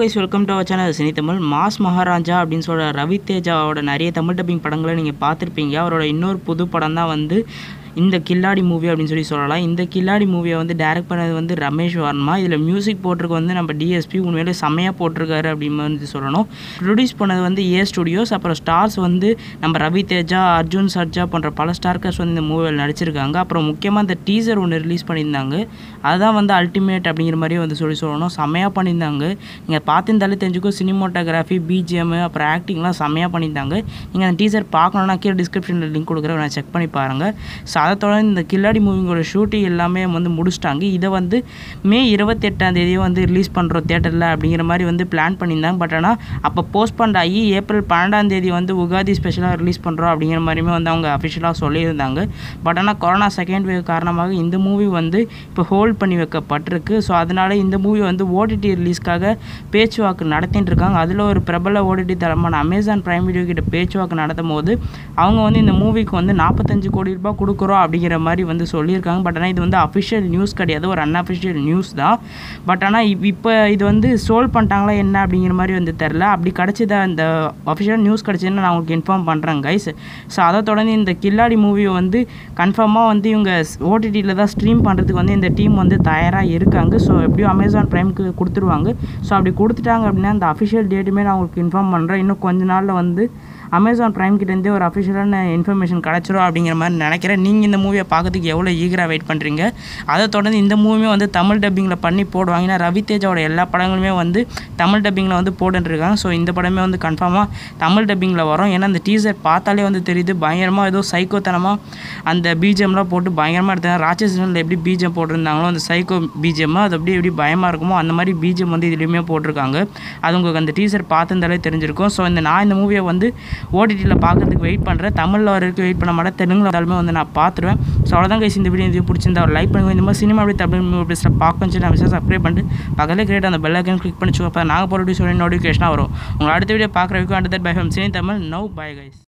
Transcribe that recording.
Guys welcome to our channel cine Tamil. Mass Maharaja அப்படின்னு சொல்கிற ரவி தேஜாவோட நிறைய தமிழ் டப்பிங் படங்களை நீங்கள் பார்த்துருப்பீங்க. அவரோட இன்னொரு புது படம் தான் வந்து இந்த கில்லாடி மூவி அப்படின்னு சொல்லலாம். இந்த கில்லாடி மூவியை வந்து டைரக்ட் பண்ணது வந்து ரமேஷ் வர்மா. இதில் மியூசிக் போட்டிருக்கு வந்து நம்ம டிஎஸ்பி உண்மையிலே செம்மையாக போட்டிருக்காரு அப்படின்னு வந்து சொல்லணும். ப்ரொடியூஸ் பண்ணது வந்து ஏ ஸ்டுடியோஸ். அப்புறம் ஸ்டார்ஸ் வந்து நம்ம ரவி தேஜா, அர்ஜுன் சர்ஜா போன்ற பல ஸ்டார்கர்ஸ் வந்து இந்த மூவியில் நடிச்சிருக்காங்க. அப்புறம் முக்கியமாக இந்த டீசர் ஒன்று ரிலீஸ் பண்ணியிருந்தாங்க. அதுதான் வந்து அல்டிமேட் அப்படிங்கிற மாதிரி வந்து சொல்லணும். செம்மையாக பண்ணியிருந்தாங்க. நீங்கள் பார்த்துருந்தாலே தெரிஞ்சுக்கும். சினிமோட்டோகிராஃபி, பிஜிஎம், அப்புறம் ஆக்டிங்லாம் செம்மையாக பண்ணியிருந்தாங்க. நீங்கள் அந்த டீசர் பார்க்கணுன்னா கீழே டிஸ்கிரிப்ஷனில் லிங்க் கொடுக்குறேன், நான் செக் பண்ணி பாருங்கள். ஸோ அதை தொடர்ந்து இந்த கில்லாடி மூவிங்களோட ஷூட்டிங் எல்லாமே வந்து முடிச்சிட்டாங்க. இதை வந்து மே 28 வந்து ரிலீஸ் பண்ணுறோம் தியேட்டரில் அப்படிங்கிற மாதிரி வந்து பிளான் பண்ணியிருந்தாங்க. பட் ஆனால் அப்போ போஸ்ட்பண்ட் ஆகி ஏப்ரல் 12 வந்து உகாதி ஸ்பெஷலாக ரிலீஸ் பண்ணுறோம் அப்படிங்கிற மாதிரியுமே வந்து அவங்க அஃபிஷியலாக சொல்லியிருந்தாங்க. பட் ஆனால் கொரோனா செகண்ட் வேவ் காரணமாக இந்த மூவி வந்து இப்போ ஹோல்ட் பண்ணி வைக்கப்பட்டிருக்கு. ஸோ அதனால் இந்த மூவி வந்து ஓடிடி ரிலீஸ்க்காக பேச்சுவாக்கு நடத்திட்டு இருக்காங்க. அதில் ஒரு பிரபல ஓடிடி தரமான அமேசான் பிரைம் வீடியோ கிட்ட பேச்சுவாக்கு நடத்தும் போது அவங்க வந்து இந்த மூவிக்கு வந்து 45 கோடி ரூபாய் கொடுக்குறோம் அப்படிங்கிற மாதிரி வந்து சொல்லியிருக்காங்க. பட் ஆனால் இது வந்து அஃபிஷியல் நியூஸ் கிடையாது, ஒரு அன்அஃபிஷியல் நியூஸ் தான். பட் ஆனால் இப்போ இது வந்து சோல்வ் பண்ணிட்டாங்களா என்ன அப்படிங்கிற மாதிரி வந்து தெரில. அப்படி கிடச்சிதா இந்த அஃபிஷியல் நியூஸ் கிடச்சிதுன்னு நான் உங்களுக்கு இன்ஃபார்ம் பண்ணுறேன் கைஸ். ஸோ அதை தொடர்ந்து இந்த கில்லாடி மூவியை வந்து கன்ஃபார்மாக வந்து இவங்க ஓடிடியில் தான் ஸ்ட்ரீம் பண்ணுறதுக்கு வந்து இந்த டீம் வந்து தயாராக இருக்காங்க. ஸோ எப்படியும் அமேசான் ப்ரைமுக்கு கொடுத்துருவாங்க. ஸோ அப்படி கொடுத்துட்டாங்க அப்படின்னா அந்த அஃபிஷியல் டேட்டுமே நான் உங்களுக்கு இன்ஃபார்ம் பண்ணுறேன். இன்னும் கொஞ்ச நாளில் வந்து அமேசான் ப்ரைம் கிட்டேருந்தே ஒரு அஃபிஷியலான இன்ஃபர்மேஷன் கிடச்சிரும் அப்படிங்கிற மாதிரி நினைக்கிறேன். நீங்கள் இந்த மூவியை பார்க்கறதுக்கு எவ்வளோ ஈகராக வெயிட் பண்ணுறீங்க? அதை தொடர்ந்து இந்த மூவியுமே வந்து தமிழ் டப்பிங்கில் பண்ணி போடுவாங்க. ஏன்னா ரவி தேஜாவோட எல்லா படங்களுமே வந்து தமிழ் டப்பிங்கில் வந்து போட்டுருக்காங்க. ஸோ இந்த படமே வந்து கன்ஃபார்மாக தமிழ் டப்பிங்கில் வரும். ஏன்னா அந்த டீசர் பார்த்தாலே வந்து தெரியுது, பயங்கரமாக ஏதோ சைக்கோத்தனமாக அந்த பிஜிஎம்லாம் போட்டு பயங்கரமாக எடுத்தாங்க. ராட்சசனில் எப்படி பிஜிஎம் போட்டிருந்தாங்களோ அந்த சைக்கோ பிஜிஎம் அது அப்படியே எப்படி பயமாக இருக்குமோ அந்த மாதிரி பிஜிஎம் வந்து இதுலேயுமே போட்டிருக்காங்க. அது உங்களுக்கு அந்த டீசர் பார்த்துருந்தாலே தெரிஞ்சிருக்கும். ஸோ நான் இந்த மூவியை வந்து ஓடிடியில் பார்க்கறதுக்கு வெயிட் பண்ணுறேன். தமிழில் வரைக்கும் வெயிட் பண்ண மாட்டேன், தெலுங்கில் வந்தாலுமே வந்து நான் பார்த்துருவேன். ஸோ அவ்வளோதான் கைஸ், இந்த வீடியோ பிடிச்சிருந்தா ஒரு லைக் பண்ணுங்க. இந்த மாதிரி சினிமா அப்படி தமிழ் மூவி பேசுகிற பார்க்கணும் சொல்லி நான் சப்ஸ்கிரைப் பண்ணிட்டு பக்கத்தில் கிரியேட் அந்த பெல் ஐக்கன் கிளிக் பண்ணி அப்போ நாங்கள் போகிற சொல்லி நோட்டிஃபிகேஷனாக வரும். உங்களை அடுத்த வீடியோ பார்க்குற வரைக்கும் and that bye from cine Tamil. Now bye guys.